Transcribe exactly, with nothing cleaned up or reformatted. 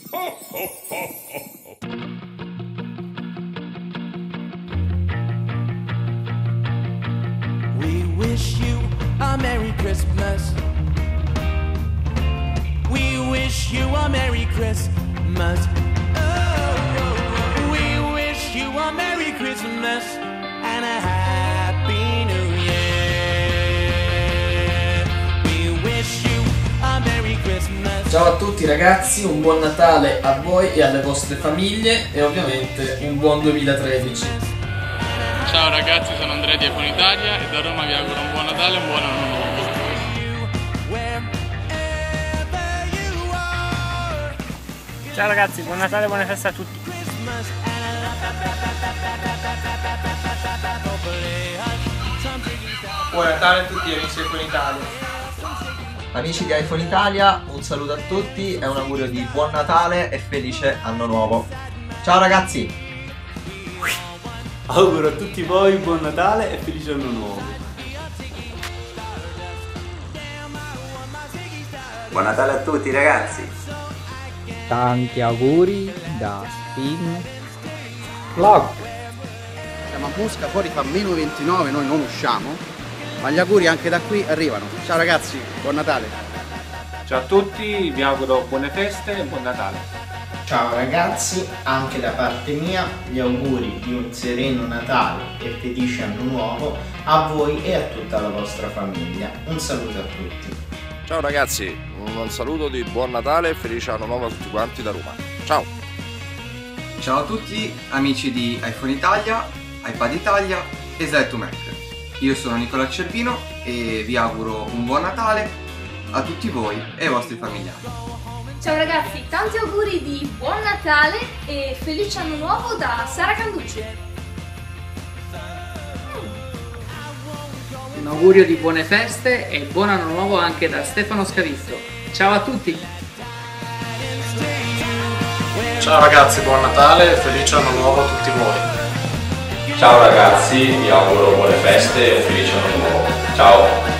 We wish you a Merry Christmas. We wish you a Merry Christmas. Oh, we wish you a Merry Christmas and a Happy New Year. We wish you a Merry Christmas. Ciao a tutti ragazzi, un buon Natale a voi e alle vostre famiglie e ovviamente un buon duemilatredici. Ciao ragazzi, sono Andrea di iPhone Italia e da Roma vi auguro un buon Natale e un buon anno nuovo. Ciao ragazzi, buon Natale e buone feste a tutti. Buon Natale a tutti amici di iPhone Italia. Amici di iPhone Italia, un saluto a tutti e un augurio di buon Natale e felice anno nuovo. Ciao ragazzi! Auguro a tutti voi buon Natale e felice anno nuovo. Buon Natale a tutti ragazzi. Tanti auguri da Spin Vlog. Siamo a Mosca, fuori fa meno ventinove, noi non usciamo, ma gli auguri anche da qui arrivano. Ciao ragazzi, buon Natale. Ciao a tutti, vi auguro buone feste e buon Natale. Ciao ragazzi, anche da parte mia gli auguri di un sereno Natale e felice anno nuovo a voi e a tutta la vostra famiglia. Un saluto a tutti. Ciao ragazzi, un saluto di buon Natale e felice anno nuovo a tutti quanti da Roma. Ciao! Ciao a tutti amici di iPhone Italia, iPad Italia e Slide to Mac. Io sono Nicola Cervino e vi auguro un buon Natale a tutti voi e ai vostri familiari. Ciao ragazzi, tanti auguri di buon Natale e felice anno nuovo da Sara Canducci. Un augurio di buone feste e buon anno nuovo anche da Stefano Scavizzo. Ciao a tutti! Ciao ragazzi, buon Natale e felice anno nuovo a tutti voi. Ciao ragazzi, vi auguro buone feste e felice anno nuovo. Ciao!